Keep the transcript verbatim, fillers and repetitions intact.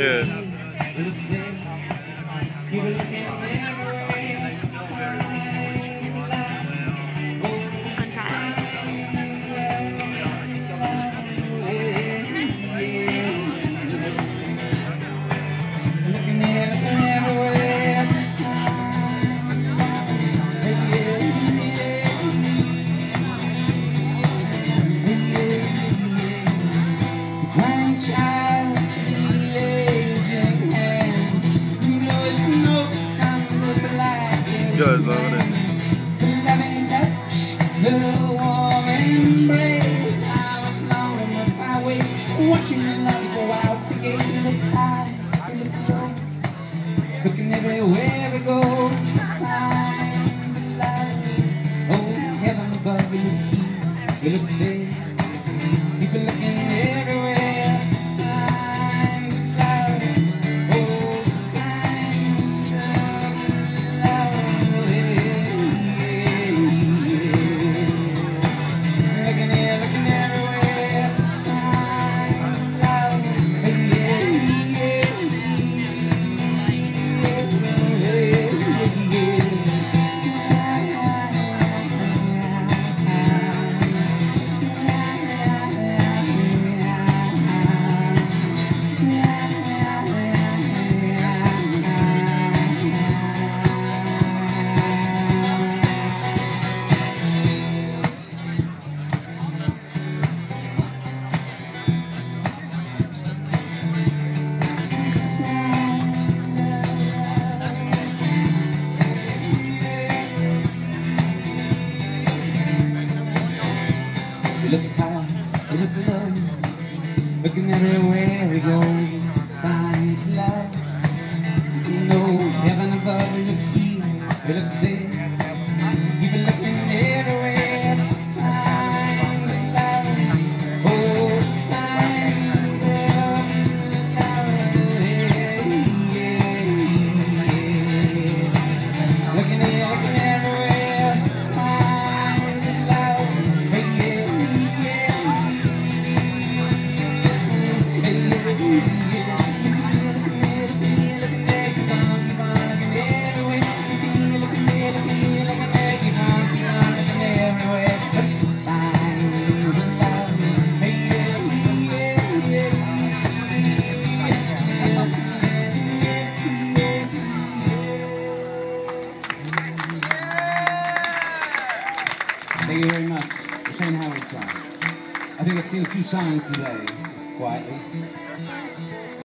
Good, loving it. Loving touch, the warm embrace. I was long on the highway, watching the love go out the gate. We look high, we look low, looking everywhere we go. Signs of love, oh heaven above. We look here, we look there, people looking everywhere. Signs of love, oh signs of love. We look high, we look low, looking everywhere we go. Signs of love, you know, heaven above. We look here, we look there, people looking everywhere. Signs of love, oh signs of love, yeah, yeah, yeah. Looking here, looking everywhere. Signs of love, yeah, yeah. Thank you very much. The Shane Howard song. I think I've seen a few signs today, quietly.